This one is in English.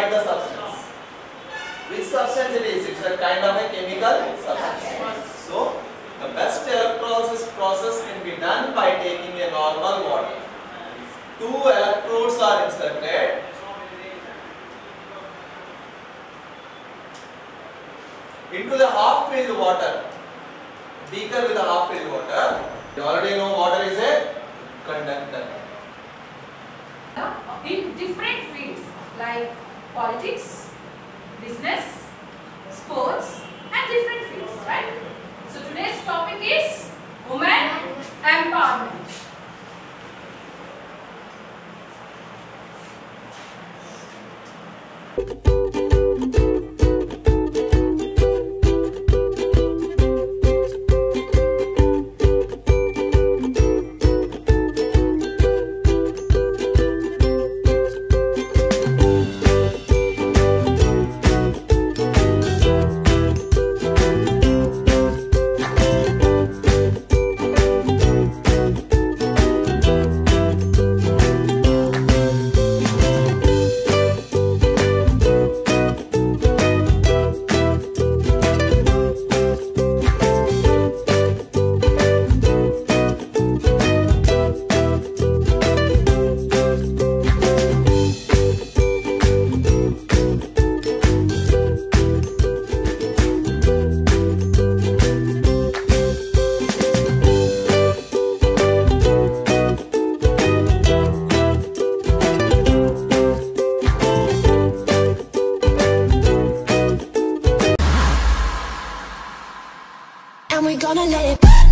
write the substance. Which substance it is? It's a kind of a chemical substance. So the best electrolysis process can be done by taking a normal water. Two electrodes are inserted. Into the half-filled water, beaker with a half-filled water. You already know water is a conductor. In different fields like politics, business, sports and different fields, right? So today's topic is women empowerment. And we're gonna let it